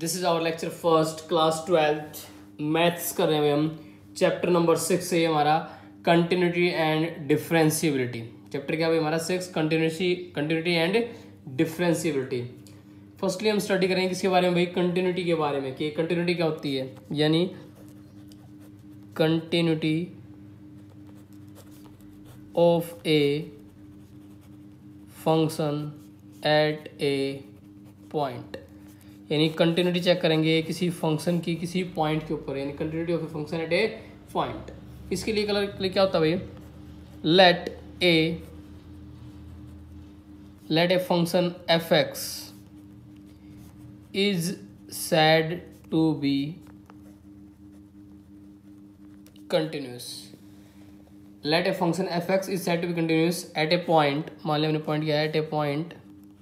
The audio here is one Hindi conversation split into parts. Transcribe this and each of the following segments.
This is our lecture first class 12th maths कर रहे हैं हम। चैप्टर नंबर 6 है हमारा कंटिन्यूटी एंड डिफरेंशिएबिलिटी। चैप्टर क्या है हमारा 6 कंटिन्यूटी एंड डिफरेंशिएबिलिटी। फर्स्टली हम स्टडी करेंगे किसके बारे में भाई, कंटिन्यूटी के बारे में कि कंटिन्यूटी क्या होती है, यानी continuity of a function at a point, यानी कंटिन्यूटी चेक करेंगे किसी फंक्शन की किसी पॉइंट के ऊपर, यानी continuity of a function at a point. इसके लिए क्या होता है भाई, let a function F X is said to be continuous। let a function fx is said to be continuous at a point, मान लिया हमने पॉइंट किया है, at a point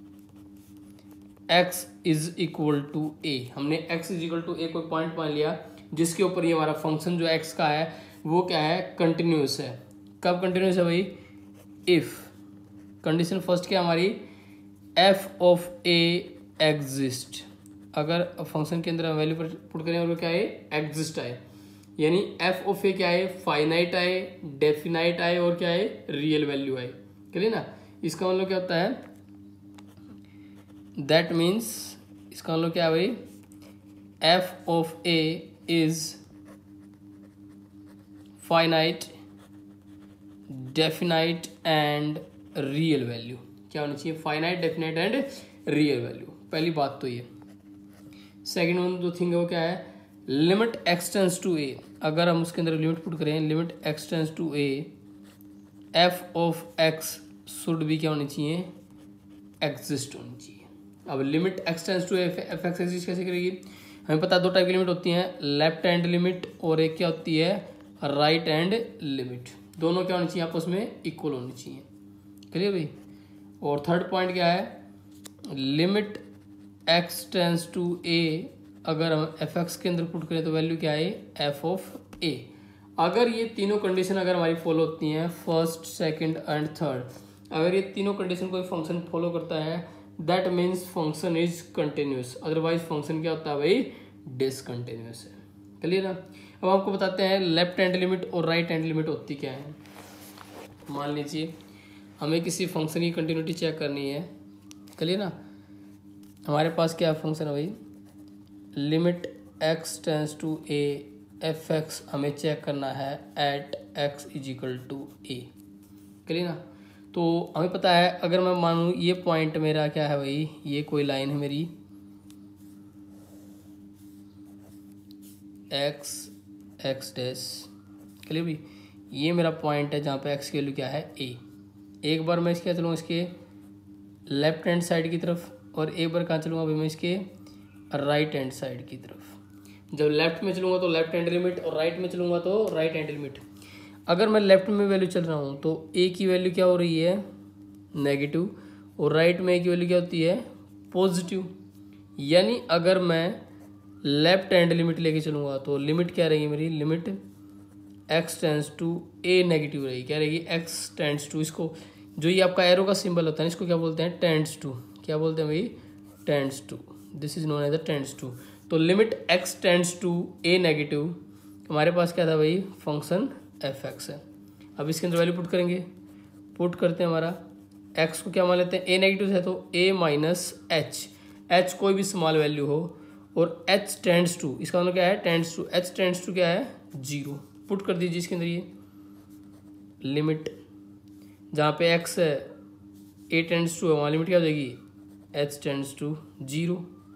x is equal to a। हमने x is equal to a कोई पॉइंट मान लिया जिसके ऊपर ये हमारा फंक्शन जो x का है वो क्या है, कंटिन्यूस है। कब कंटिन्यूस है भाई, इफ कंडीशन फर्स्ट क्या हमारी, f of a exist, अगर फंक्शन के अंदर हम वैल्यू पुट करें और वो क्या है, एग्जिस्ट आए, यानी एफ ऑफ ए क्या है, फाइनाइट आए, डेफिनाइट आए और क्या है, रियल वैल्यू आए। क्लियर ना। इसका मतलब क्या होता है, दैट मीन्स इसका मतलब क्या है भाई, F of A is finite, definite and real value. क्या होनी चाहिए, finite, definite and real value. पहली बात तो ये। सेकेंड वन जो थिंग है वो क्या है, limit x tends to A, अगर हम उसके अंदर लिमिट पुट करें, limit x tends to A, F of X should भी क्या होनी चाहिए, एग्जिस्ट होनी चाहिए। अब limit x tends to F X exist कैसे करेगी, हमें पता है दो टाइप की लिमिट होती हैं, लेफ्ट हैंड लिमिट और एक क्या होती है, राइट हैंड लिमिट। दोनों क्या होनी चाहिए, आपस में इक्वल होनी चाहिए। क्लियर भाई। और थर्ड पॉइंट क्या है, limit x tends to A, अगर हम एफ एक्स के अंदर पुट करें तो वैल्यू क्या है, एफ ऑफ ए। अगर ये तीनों कंडीशन अगर हमारी फॉलो होती हैं, फर्स्ट सेकंड एंड थर्ड, अगर ये तीनों कंडीशन कोई फंक्शन फॉलो करता है, that means function is continuous, otherwise function क्या होता है भाई, डिसकंटिन्यूस है। क्लियर ना। अब आपको बताते हैं लेफ्ट हैंड लिमिट और राइट हैंड लिमिट होती क्या है। मान लीजिए हमें किसी फंक्शन की कंटिन्यूटी चेक करनी है। क्लियर ना। हमारे पास क्या फंक्शन है भाई, limit x tends to A F X हमें चेक करना है at x is equal to A. Clear ना। तो हमें पता है, अगर मैं मानूँ ये पॉइंट मेरा क्या है भाई, ये कोई लाइन है मेरी एक्स एक्स डैश। क्लियर भाई, ये मेरा पॉइंट है जहाँ पे एक्स की वैल्यू क्या है, ए। एक बार मैं इसके चलूँगा इसके लेफ्ट हैंड साइड की तरफ, और एक बार कहाँ चलूँगा भाई मैं इसके राइट हैंड साइड की तरफ। जब लेफ्ट में चलूँगा तो लेफ्ट हैंड लिमिट और राइट में चलूँगा तो राइट हैंड लिमिट। अगर मैं लेफ्ट में वैल्यू चल रहा हूँ तो ए की वैल्यू क्या हो रही है, नेगेटिव, और राइट में ए की वैल्यू क्या होती है, पॉजिटिव। यानी अगर मैं लेफ्ट हैंड लिमिट लेके चलूँगा तो लिमिट क्या रहेगी मेरी, limit x tends to A negative रहेगी। क्या रहेगी, एक्स टेंस टू, इसको जो ये आपका एरो का सिंबल होता है इसको क्या बोलते हैं, टेंस टू। क्या बोलते हैं भाई, tends to. This is known as the tends to. तो limit x tends to A negative, हमारे पास क्या था भाई, फंक्शन एफ एक्स है। अब इसके अंदर वैल्यू पुट करेंगे, पुट करते हैं, हमारा एक्स को क्या मान लेते हैं, ए नेगेटिव है तो ए माइनस एच, एच कोई भी स्मॉल वैल्यू हो, और एच टेंस टू, इसका मतलब क्या है, tends to, H tends to क्या है, जीरो। पुट कर दीजिए इसके अंदर ये लिमिट, जहाँ पे एक्स है ए टेंस टू है वहाँ लिमिट क्या हो जाएगी, एच टेंस टू जीरो,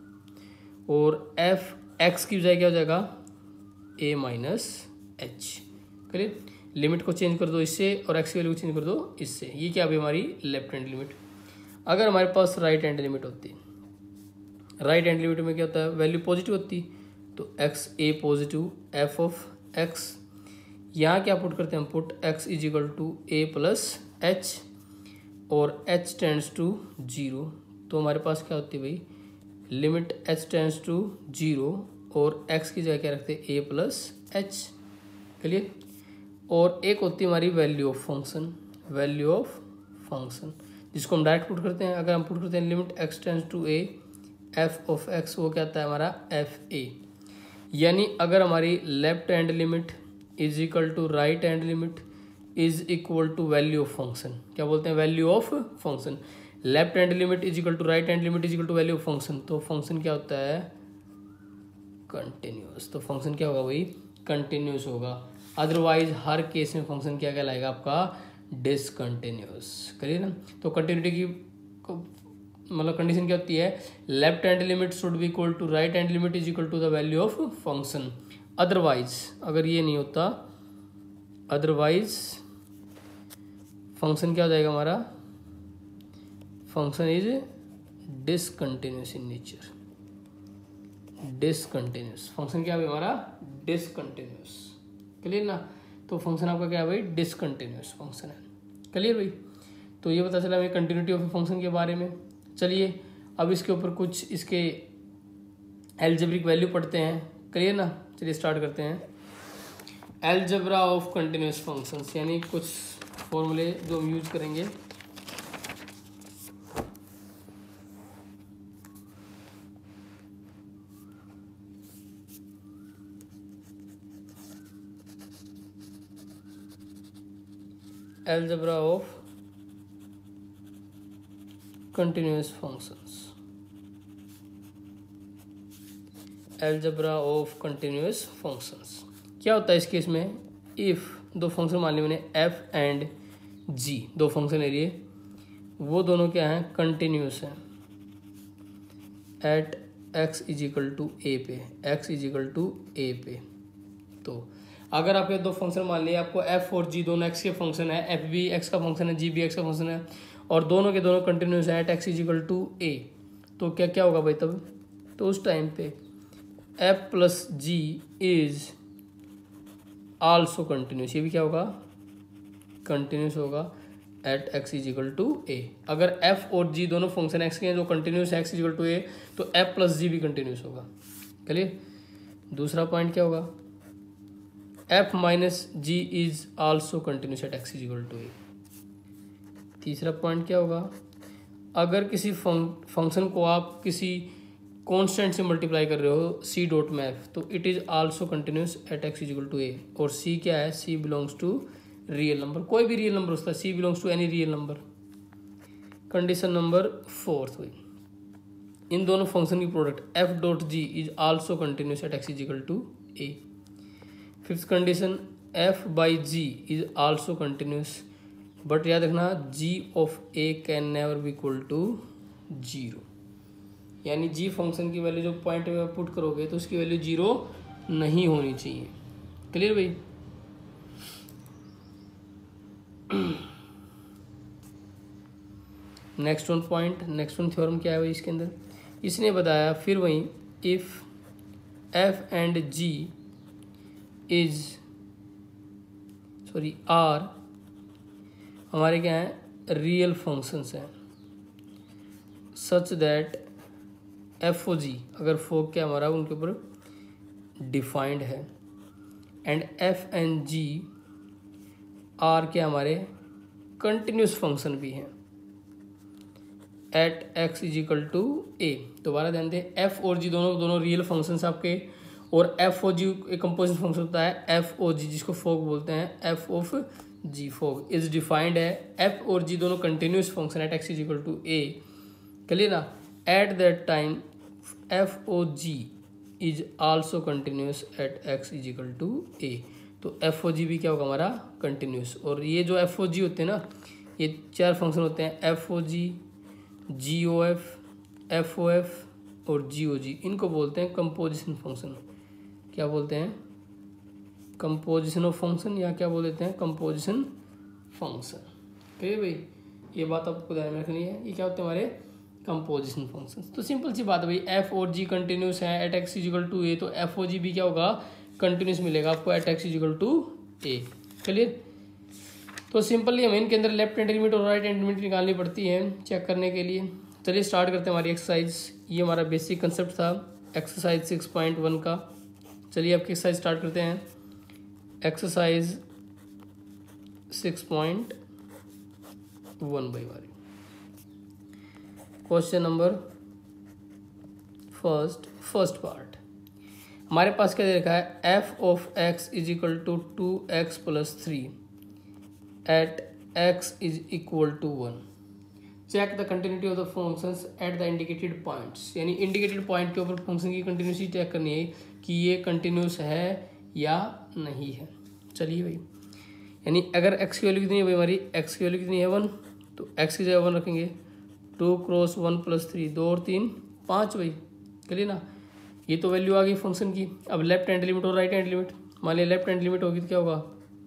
और एफ एक्स की बजाय क्या हो जाएगा, A minus H. Clear. Limit को चेंज कर दो इससे और एक्स की वैल्यू को चेंज कर दो इससे। ये क्या अभी हमारी लेफ्ट हैंड लिमिट। अगर हमारे पास राइट हैंड लिमिट होती, राइट हैंड लिमिट में क्या होता है, वैल्यू पॉजिटिव होती, तो X A positive, F of X, यहाँ क्या पुट करते हैं हम, put x is equal to A plus H, और एच टेंस टू जीरो। तो हमारे पास क्या होती है भाई, limit H tends to zero, और एक्स की जगह क्या रखते हैं, ए प्लस एच। क्लियर। और एक होती है हमारी value of function, value of function जिसको हम डायरेक्ट पुट करते हैं। अगर हम पुट करते हैं limit x tends to A F of X वो क्या आता है हमारा एफ ए। यानी अगर हमारी left hand limit is equal to right hand limit is equal to value of function, क्या बोलते हैं value of function, left hand limit is equal to right hand limit is equal to value of function, तो फंक्शन क्या होता है कंटिन्यूस। तो फंक्शन क्या होगा भाई कंटिन्यूस होगा। अदरवाइज हर केस में फंक्शन क्या कहलाएगा आपका डिसकंटिन्यूस। करिए ना, तो कंटिन्यूटी की मतलब कंडीशन क्या होती है, left hand limit should be equal to right hand limit is equal to the value of function. Otherwise अगर ये नहीं होता, अदरवाइज फंक्शन क्या हो जाएगा हमारा, function is discontinuous in nature, discontinuous function क्या है हमारा डिसकंटिन्यूस। क्लियर ना, तो फंक्शन आपका क्या है भाई डिसकंटिन्यूस फंक्शन है। क्लियर भाई, तो ये पता चला हमें कंटिन्यूटी ऑफ फंक्शन के बारे में। चलिए अब इसके ऊपर कुछ इसके एल्जेब्रिक वैल्यू पढ़ते हैं। क्लियर ना, चलिए स्टार्ट करते हैं। एल्जेब्रा ऑफ कंटिन्यूस फंक्शंस यानी कुछ फॉर्मूले जो हम यूज करेंगे। algebra of continuous functions, algebra of continuous functions क्या होता है इस केस में, इफ दो फंक्शन मान लिए मैंने f एंड g, दो फंक्शन ले लिए, वो दोनों क्या हैं कंटिन्यूस हैं at x is equal to A पे, x is equal to A पे। तो अगर आपके दो फंक्शन मान लिए, आपको f और g दोनों x के फंक्शन है, f भी x का फंक्शन है, g भी x का फंक्शन है, और दोनों के दोनों कंटिन्यूस है at x is equal to a, तो क्या क्या होगा भाई तब, तो उस टाइम पे f plus g is also continuous, ये भी क्या होगा कंटिन्यूस होगा at x is equal to a। अगर f और g दोनों फंक्शन x के हैं जो कंटिन्यूस है x is equal to a, तो f प्लस g भी कंटिन्यूस होगा। क्लियर, दूसरा पॉइंट क्या होगा, f minus G is also continuous at x is equal to A. तीसरा पॉइंट क्या होगा, अगर किसी फंक्शन को आप किसी कांस्टेंट से मल्टीप्लाई कर रहे हो c डॉट में f, तो it is also continuous at x is equal to A. और c क्या है, c belongs to real number, कोई भी रियल नंबर होता है, c belongs to any real number. Condition number 4 हुई, इन दोनों फंक्शन की product f dot G is also continuous at x is equal to A. Fifth condition f by G is also continuous, but याद रखना g of a can never be equal to 0, यानी g फंक्शन की वैल्यू जो पॉइंट में पुट करोगे तो उसकी वैल्यू 0 नहीं होनी चाहिए। क्लियर भाई, next one point, next one theorem क्या है भाई इसके अंदर, इसने बताया फिर वहीं if f and g is sorry are हमारे क्या हैं रियल फंक्शंस हैं, सच दैट एफ ओ जी, अगर फोक क्या हमारा उनके ऊपर डिफाइंड है, and F and G are के हमारे कंटिन्यूस फंक्शन भी हैं at x is equal to A. दोबारा ध्यान दें, एफ और जी दोनों दोनों रियल फंक्शंस आपके, और एफ ओ जी एक कंपोजिशन फंक्शन होता है एफ ओ जी जिसको फोक बोलते हैं, F of G fog is defined है, एफ और जी दोनों continuous function at x is equal to A. Clear ना, at that time F O G is also continuous at x is equal to A. तो एफ ओ जी भी क्या होगा हमारा कंटिन्यूस। और ये जो एफ ओ जी होते हैं ना, ये चार फंक्शन होते हैं F O G, G O F O F और जी ओ जी, इनको बोलते हैं कंपोजिशन फंक्शन। क्या बोलते हैं, कंपोजिशन ऑफ फंक्शन, या क्या बोल देते हैं कंपोजिशन फंक्शन। ठीक भाई, ये बात आपको ध्यान में रखनी है, ये क्या होते हैं हमारे कंपोजिशन फंक्शन। तो सिंपल सी बात है भाई, एफ और जी कंटिन्यूस है at X is equal to A, तो एफ ओ जी भी क्या होगा कंटिन्यूस मिलेगा आपको at X is equal to A. Clear, तो सिंपली हमें इनके अंदर लेफ्ट हैंड लिमिट और राइट हैंड लिमिट निकालनी पड़ती है चेक करने के लिए। चलिए स्टार्ट करते हैं हमारी एक्सरसाइज। ये हमारा बेसिक कंसेप्ट था एक्सरसाइज 6.1 का। चलिए आपकी एक्सरसाइज स्टार्ट करते हैं। एक्सरसाइज 6.1 भाई हमारी क्वेश्चन नंबर फर्स्ट पार्ट हमारे पास क्या दे रखा है, f of x is equal to 2x + 3 at x is equal to 1। Check the continuity of the functions at the indicated points, यानी इंडिकेटेड पॉइंट के ऊपर फंक्शन की कंटिन्यूटी चेक करनी है कि ये कंटिन्यूस है या नहीं है। चलिए भाई, यानी अगर x की वैल्यू कितनी है भाई, हमारी x की वैल्यू कितनी है 1, तो x की जगह 1 रखेंगे। 2 क्रॉस 1 + 3, 2 और 3 5 भाई, चलिए ना, ये तो वैल्यू आ गई फंक्शन की। अब लेफ्ट हैंड लिमिट और राइट हैंड लिमिट, मान लिया लेफ्ट हैंड लिमिट होगी तो क्या होगा,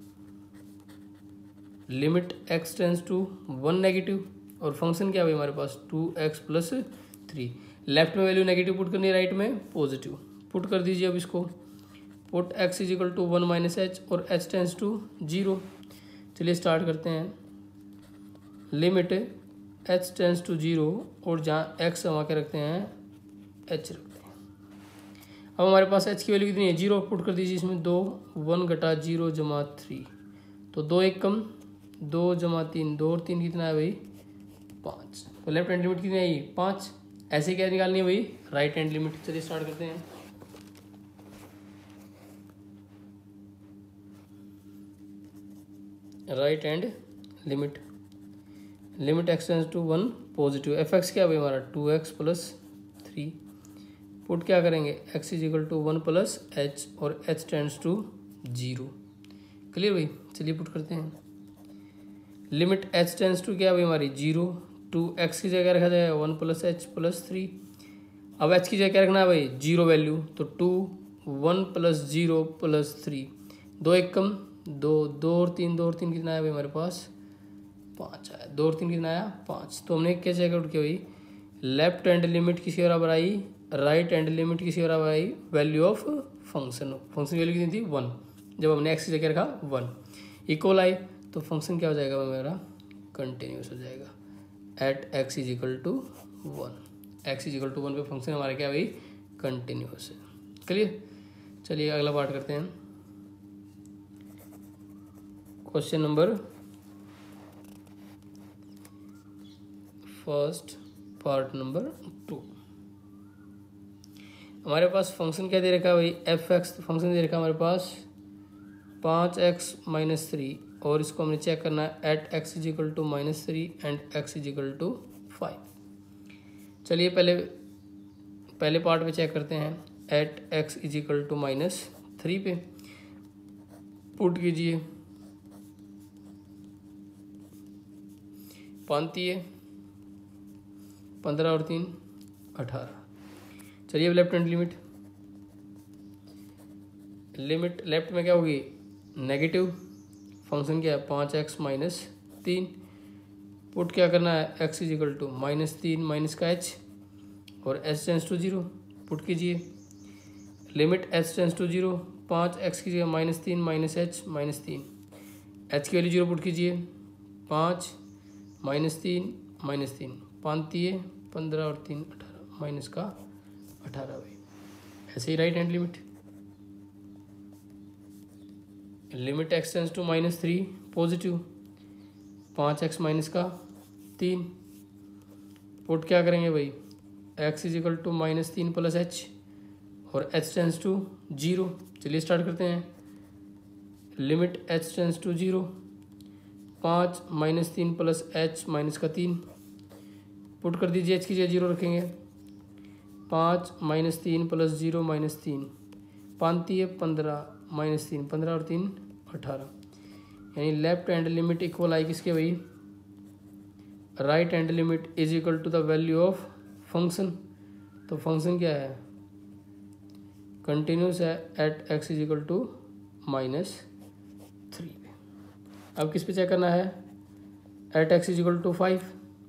limit x tends to 1 negative, और फंक्शन क्या है हमारे पास 2x + 3। लेफ्ट में वैल्यू नेगेटिव पुट करनी है, राइट में पॉजिटिव पुट कर दीजिए। अब इसको put x is equal to 1 - h और h टेंस टू 0। चलिए स्टार्ट करते हैं। लिमिट h टेंस टू 0 और जहाँ x हम आके रखते हैं h रखते हैं। अब हमारे पास h की वैल्यू कितनी है 0, पुट कर दीजिए इसमें 2, 1 घटा 0 जमा 3, तो 2 1 कम 2 जमा 3, 2 और 3 कितना है भाई 5। तो लेफ्ट हैंड लिमिट कितनी आई 5। ऐसे क्या निकालनी है भाई, राइट हैंड लिमिट। चलिए स्टार्ट करते हैं। Right hand limit, limit x tends to 1 positive, f x क्या है भाई हमारा 2x + 3, पुट क्या करेंगे x is equal to 1 + h और h टेंस टू 0। क्लियर भाई, चलिए पुट करते हैं। लिमिट h टेंस टू क्या है भाई हमारी 0, 2x की जगह रखा जाएगा 1 + h + 3। अब h की जगह क्या रखना है भाई 0 वैल्यू, तो 2 1 + 0 + 3, 2 1 कम 2, 2 और 3, 2 और 3 कितना है भाई हमारे पास 5 आया, 2 और 3 कितना आया 5। तो हमने क्या चेक आउट किया भाई, लेफ्ट हैंड लिमिट किसी बराबर आई, राइट हैंड लिमिट किसी बराबर आई value of function, function value कितनी थी 1, जब हमने x की जगह रखा 1 इक्वल आई, तो फंक्शन क्या हो जाएगा मेरा कंटिन्यूस हो जाएगा at x is equal to 1। x is equal to 1 पे फंक्शन हमारा क्या भाई कंटिन्यूस है। क्लियर, चलिए अगला पार्ट करते हैं। Question number first part number 2। हमारे पास फंक्शन क्या दे रखा है भाई एफ एक्स, फंक्शन दे रखा है हमारे पास 5x - 3, और इसको हमने चेक करना है at x is equal to -3 and x is equal to 5। चलिए पहले पार्ट पे चेक करते हैं, at x is equal to -3 पे पुट कीजिए, पांती है 15 और 3 18। चलिए अब left hand limit, limit left में क्या होगी नेगेटिव, फंक्शन क्या है 5x - 3, पुट क्या करना है x is equal to -3 minus का h और h टेंस टू 0, पुट कीजिए। Limit h tends to 0, 5x की जगह -3 माइनस h -3, h की वैल्यू 0 पुट कीजिए, 5 -3 -3 पांती है 15 और 3 18 माइनस का 18 भाई। ऐसे ही right hand limit, limit x tends to -3 positive, 5x minus का 3, पुट क्या करेंगे भाई x is equal to -3 + h और h टेंस टू 0। चलिए स्टार्ट करते हैं। Limit h tends to 0, 5 -3 + h minus का 3, पुट कर दीजिए, h की जगह 0 रखेंगे, 5 -3 + 0 -3 पांती है 15 -3 15 और 3 18, यानी लेफ्ट हैंड लिमिट इक्वल आई किसके भाई right hand limit is equal to the value of function. तो फंक्शन क्या है कंटिन्यूस है at x is equal to -3। अब किस पे चेक करना है at x is equal to 5,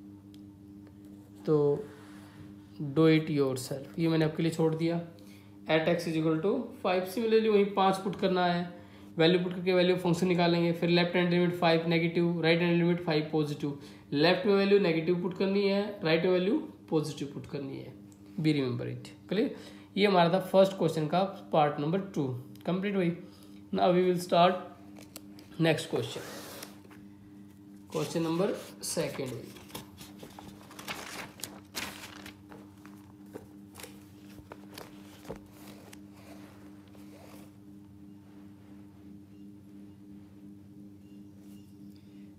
तो डू इट योर सेल्फ, ये मैंने आपके लिए छोड़ दिया। At x is equal to 5, similarly वहीं 5 पुट करना है, वैल्यू पुट करके वैल्यू फंक्शन निकालेंगे। फिर left hand limit 5 negative, right hand limit 5 positive, left में वैल्यू नेगेटिव पुट करनी है, राइट में वैल्यू पॉजिटिव पुट करनी है। Be remember it. क्लियर, ये हमारा था फर्स्ट क्वेश्चन का पार्ट नंबर 2 कंप्लीट हुई। Now we will start next question, question number 2 हुई।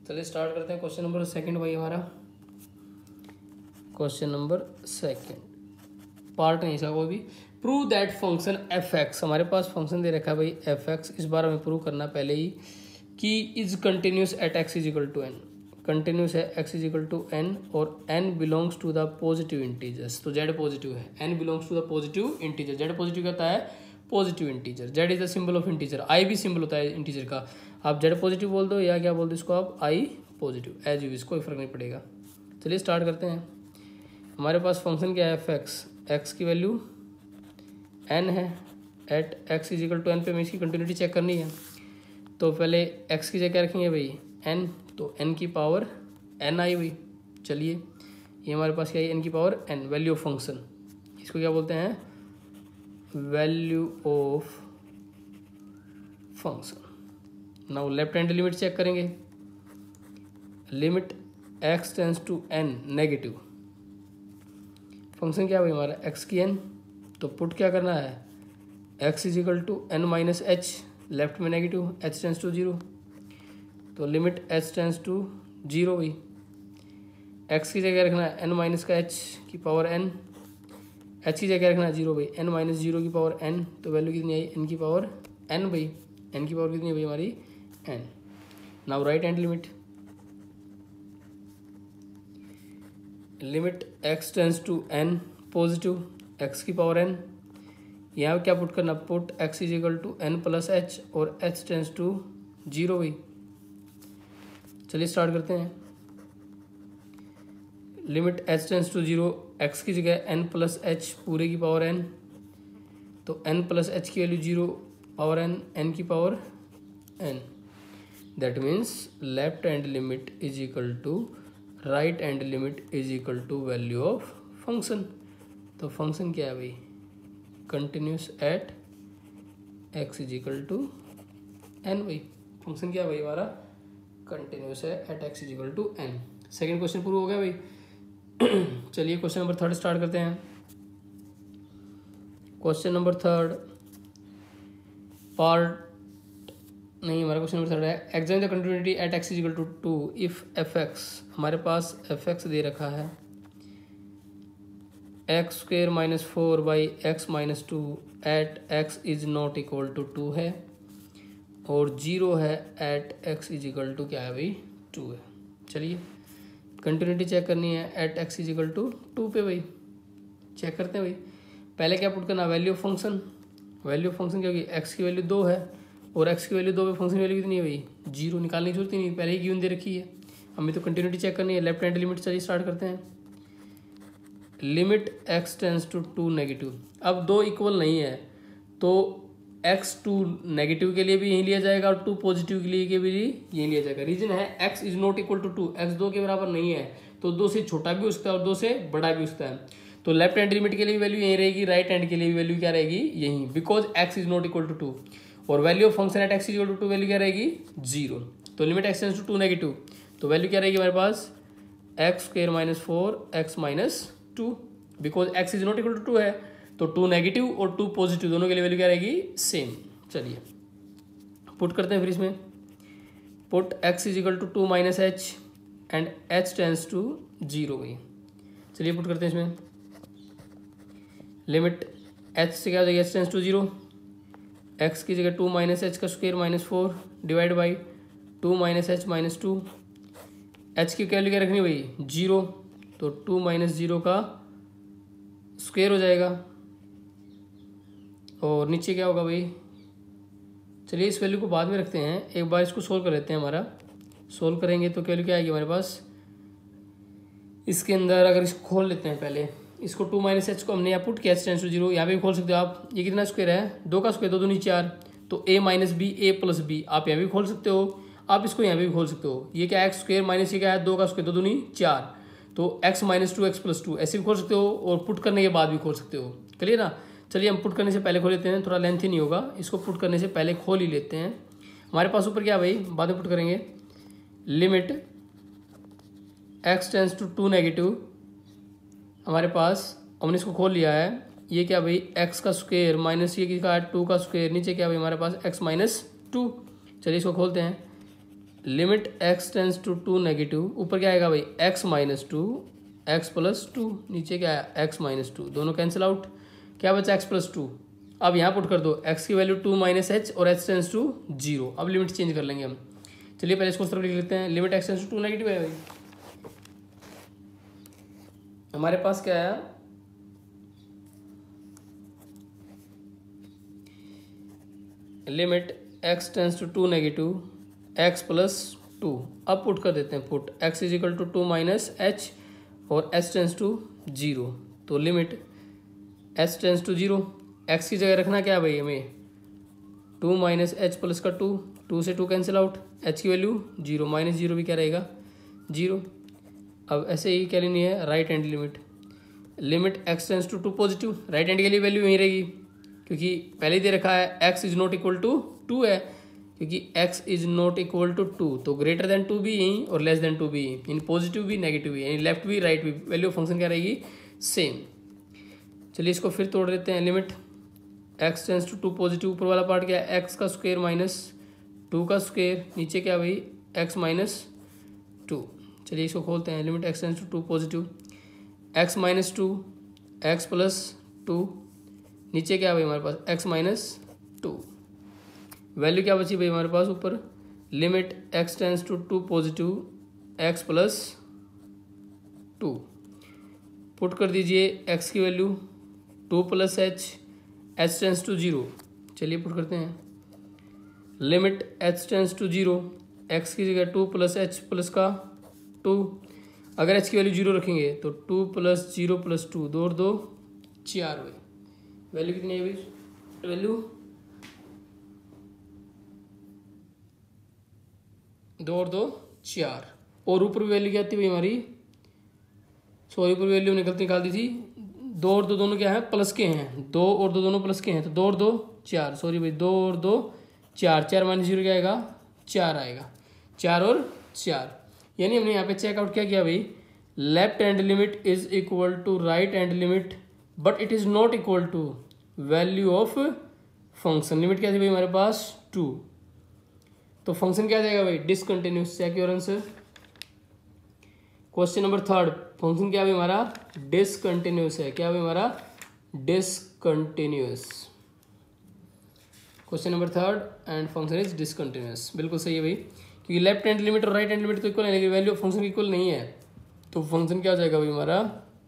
चलिए स्टार्ट करते हैं क्वेश्चन नंबर सेकंड भाई हमारा। क्वेश्चन नंबर सेकंड पार्ट नहीं इसका कोई भी। Prove that function F x, हमारे पास फंक्शन दे रखा है भाई एफ एक्स, इस बार हमें प्रूव करना पहले ही कि is continuous at x is equal to n, continuous है x is equal to n और n belongs to the positive integers. तो जेड पॉजिटिव है, n belongs to the positive integer, z positive क्या होता है positive integer, z is the symbol of integer, I भी सिंबल होता है इंटीजर का, आप जेड पॉजिटिव बोल दो या क्या बोल दो इसको आप आई पॉजिटिव, एज यू, इसको कोई फर्क नहीं पड़ेगा। चलिए स्टार्ट करते हैं। हमारे पास फंक्शन क्या है एफ एक्स, एक्स की वैल्यू एन है, at x is equal to n पे हमें इसकी कंटिन्यूटी चेक करनी है। तो पहले एक्स की जगह क्या रखेंगे भाई एन, तो एन की पावर एन आई हुई। चलिए ये हमारे पास क्या है एन की power n, value of function, इसको क्या बोलते हैं value of function. Now left hand limit check करेंगे, limit x tends to n negative, function क्या भाई हमारा एक्स की एन, तो पुट क्या करना है x is equal to n minus h, left में negative, h tends to zero, तो limit H tends to zero हुई। एक्स की जगह रखना है एन माइनस का एच की पावर एन, एच की जगह रखना है जीरो भाई, एन माइनस जीरो की पावर एन, तो वैल्यू कितनी आई एन की पावर एन भाई, एन की पावर कितनी है भाई हमारी n. Now right hand limit, limit x tends to n positive, x की पावर एन, यहाँ क्या पुट करना put x is equal to n plus H और एच टेंस टू जीरो हुई। चलिए स्टार्ट करते हैं। Limit H tends to zero, x की जगह एन प्लस एच पूरे की पावर एन, तो एन प्लस एच की value zero, power n, n की power n, that means left hand limit is equal to right hand limit is equal to value of function. तो फंक्शन क्या है भाई continuous at x is equal to n भाई, फंक्शन क्या है भाई हमारा कंटिन्यूस है at x is equal to n. Second question prove हो गया भाई। चलिए क्वेश्चन नंबर थर्ड स्टार्ट करते हैं। क्वेश्चन नंबर थर्ड पार्ट नहीं, हमारा क्वेश्चन नंबर थर्ड है examine the continuity at x is equal to two if f x, हमारे पास एफ एक्स दे रखा है x square minus four by x minus two at x is not equal to two है और जीरो है at x is equal to क्या है भाई टू है। चलिए कंटिन्यूटी चेक करनी है at x is equal to two पे भाई, चेक करते हैं भाई। पहले क्या पुट करना value of function, value of function क्या होगी एक्स की वैल्यू दो है और एक्स की वैल्यू दो पे फंक्शन की वैल्यू कितनी है भाई जीरो, निकालने की जरूरत ही नहीं, पहले ही गिवन दे रखी है, हमें तो कंटिन्यूटी चेक करनी है। लेफ्ट हैंड लिमिट चलिए स्टार्ट करते हैं। Limit x tends to two negative, अब दो इक्वल नहीं है तो एक्स टू नेगेटिव के लिए भी यही लिया जाएगा और टू पॉजिटिव के लिए भी यही लिया जाएगा। रीजन है x is not equal to two, x दो के बराबर नहीं है तो दो से छोटा भी हो सकता है और दो से बड़ा भी हो सकता है। तो लेफ्ट हैंड लिमिट के लिए भी वैल्यू यही रहेगी, राइट हैंड के लिए भी वैल्यू क्या रहेगी यही, because x is not equal to two और value of function at x is equal to two value क्या रहेगी जीरो। तो limit x tends to two negative, तो वैल्यू क्या रहेगी हमारे पास x square minus four x minus two, because x is not equal to two है तो टू नेगेटिव और टू पॉजिटिव दोनों के लिए वैल्यू क्या रहेगी सेम। चलिए पुट करते हैं फिर इसमें, put x is equal to two minus h and h tends to zero हुई। चलिए पुट करते हैं इसमें, लिमिट एच से क्या हो जाएगी H tends to zero, x की जगह टू माइनस एच का square minus four divide by two minus h minus two, h की वैल्यू क्या रखनी भाई जीरो, तो टू माइनस जीरो का स्क्वायर हो जाएगा और नीचे क्या होगा भाई। चलिए इस वैल्यू को बाद में रखते हैं, एक बार इसको सोल्व कर लेते हैं। हमारा सोल्व करेंगे तो वैल्यू क्या आएगी हमारे पास, इसके अंदर अगर इसको खोल लेते हैं पहले, इसको टू माइनस एच को हमने यहाँ पुट किया एच टेंस टू जीरो, यहाँ पे भी खोल सकते हो आप, ये कितना स्क्वायर है दो का स्क्वायर, दो दूनी चार, तो a minus b a plus b आप यहाँ भी खोल सकते हो, आप इसको यहाँ पे भी खोल सकते हो। ये क्या है एक्स स्क्वायर माइनस ये क्या है दो का स्क्वायर, दो दूनी चार, तो x minus two x plus two ऐसे भी खोल सकते हो और पुट करने के बाद भी खोल सकते हो। क्लियर ना। चलिए हम पुट करने से पहले खोल लेते हैं, थोड़ा लेंथ ही नहीं होगा, इसको पुट करने से पहले खोल ही लेते हैं। हमारे पास ऊपर क्या भाई बाद में पुट करेंगे, limit x tends to two negative, हमारे पास हमने इसको खोल लिया है, ये क्या भाई एक्स का स्क्वायर माइनस ये क्या टू का स्क्वायर, नीचे क्या भाई हमारे पास एक्स माइनस टू। चलिए इसको खोलते हैं, limit x tends to two negative, ऊपर क्या आएगा भाई x minus two, x plus two, नीचे क्या है एक्स माइनस टू, दोनों कैंसिल आउट, क्या बचा एक्स प्लस टू। अब यहाँ पुट कर दो एक्स की वैल्यू टू माइनस एच और एच टेंस टू जीरो। अब लिमिट चेंज कर लेंगे हम। चलिए पहले इसको उस तरफ लिख लेते हैं। Limit x tends to two negative है भाई, हमारे पास क्या है limit x tends to two negative x plus two. अब पुट कर देते हैं, put x is equal to two minus h और एच टेंस टू जीरो। तो limit H tends to zero, x की जगह रखना क्या है भाई हमें टू माइनस एच प्लस का टू, टू से टू कैंसिल आउट, एच की वैल्यू जीरो, माइनस जीरो भी क्या रहेगा जीरो। अब ऐसे ही क्या लेनी है right hand limit, limit x tends to two positive, right hand के लिए वैल्यू यहीं रहेगी क्योंकि पहले ही दे रखा है x is not equal to two है, क्योंकि x is not equal to two तो ग्रेटर देन टू भी यहीं और लेस देन टू भी यहीं, यानी पॉजिटिव भी नेगेटिव भी, यानी लेफ्ट भी राइट भी, वैल्यू ऑफ फंक्शन क्या रहेगी सेम। चलिए इसको फिर तोड़ देते हैं। Limit x tends to two positive, ऊपर वाला पार्ट क्या है एक्स का स्क्वायर माइनस टू का स्क्वायर, नीचे क्या भाई एक्स माइनस टू। चलिए इसको खोलते हैं। Limit x tends to two positive x minus two, x plus two, नीचे क्या भाई हमारे पास एक्स माइनस टू, वैल्यू क्या बची भाई हमारे पास ऊपर limit x tends to two positive x plus two. Put कर दीजिए एक्स की value two plus h, h tends to zero. चलिए पुट करते हैं limit H tends to zero, x की जगह टू प्लस एच प्लस का टू, अगर एच की वैल्यू जीरो रखेंगे तो two plus zero plus two, दो और दो चार भाई, वैल्यू कितनी है भाई वैल्यू दो और दो चार, और ऊपर वैल्यू क्या आती है भाई हमारी, सॉरी ऊपर वैल्यू निकाल दी थी, दो और दो दोनों क्या है प्लस के हैं, दो और दो दोनों प्लस के हैं तो दो और दो चार, सॉरी भाई दो और दो चार, चार माइनस जीरो क्या आएगा चार आएगा, चार और चार, यानी हमने यहाँ पे चेकआउट क्या किया भाई left hand limit is equal to right hand limit but it is not equal to value of function. Limit क्या थी भाई हमारे पास टू, तो फंक्शन क्या देगा भाई discontinuous. Check your answer. Question number third, function क्या भाई हमारा डिसकंटिन्यूस है, क्या भाई हमारा discontinuous. Question number third and function is discontinuous, बिल्कुल सही है भाई, क्योंकि लेफ्ट हैंड लिमिट और राइट हैंड लिमिट तो इक्वल है लेकिन वैल्यू ऑफ फंक्शन इक्वल नहीं है, तो फंक्शन क्या हो जाएगा भाई हमारा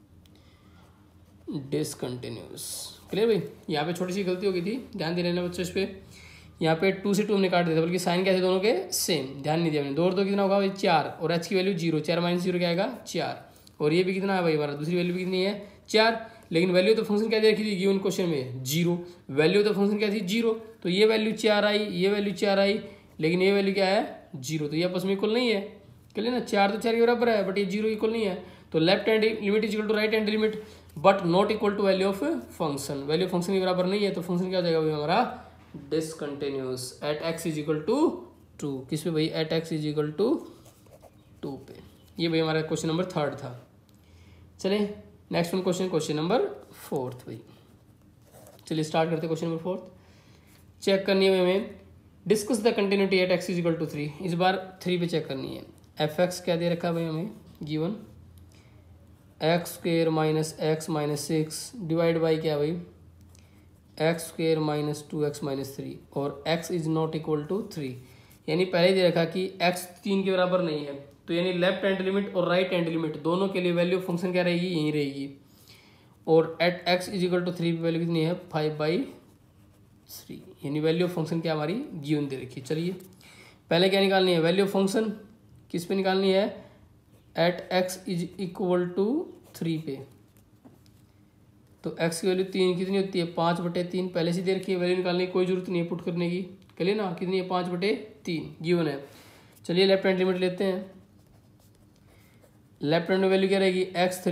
डिसकंटिन्यूस। क्लियर भाई, यहाँ पे छोटी सी गलती हो गई थी, ध्यान दे लेना बच्चों इस पे, यहाँ पे टू से टू हमने काट दिया था बल्कि साइन क्या थे दोनों के सेम, ध्यान नहीं दिया हमने। दो और दो कितना होगा भाई चार, और एच की वैल्यू जीरो, चार माइनस जीरो क्या आएगा चार, और ये भी कितना है भाई हमारा दूसरी वैल्यू भी कितनी है चार, लेकिन वैल्यू तो फंक्शन क्या दे रखी थी गिवन क्वेश्चन में जीरो, वैल्यू तो फंक्शन क्या थी जीरो, तो ये वैल्यू चार आई, ये वैल्यू चार आई, लेकिन ये वैल्यू क्या है जीरो, तो ये आपस में इक्वल नहीं है। क्लियर ना, चार तो चार के बराबर है बट ये जीरो इक्वल नहीं है, तो left hand limit is equal to right hand limit but not equal to value of function, value function के बराबर नहीं है, तो फंक्शन क्या हो जाएगा भाई हमारा discontinuous at x is equal to two. किस पे भाई at x is equal to two पे। ये भाई हमारा क्वेश्चन नंबर थर्ड था। चलिए next one question number fourth भाई। चलिए स्टार्ट करते क्वेश्चन नंबर फोर्थ। चेक करनी है हमें discuss the continuity at x is equal to three, इस बार थ्री पे चेक करनी है। एफ एक्स क्या दे रखा है भाई हमें given x square minus x minus six divide by क्या भाई x square minus two x minus three, और x is not equal to three, यानी पहले ही दे रखा कि एक्स तीन के बराबर नहीं है, तो यानी लेफ्ट हैंड लिमिट और राइट हैंड लिमिट दोनों के लिए वैल्यू फंक्शन क्या रहेगी यही रहेगी, और at x is equal to three value कितनी है फाइव बाई थ्री, यानी वैल्यू ऑफ फंक्शन क्या हमारी गिवन दे रखी है। चलिए पहले क्या निकालनी है वैल्यू ऑफ फंक्शन, किस पे निकालनी है at x is equal to three पे, तो एक्स की वैल्यू तीन कितनी होती है पाँच बटे तीन, पहले से दे रखी है, वैल्यू निकालने की कोई जरूरत नहीं है पुट करने की, चलिए ना कितनी है पाँच बटे तीन गिवन है। चलिए लेफ्ट हैंड लिमिट लेते हैं, लेफ्ट हैंड में वैल्यू क्या रहेगी एक्स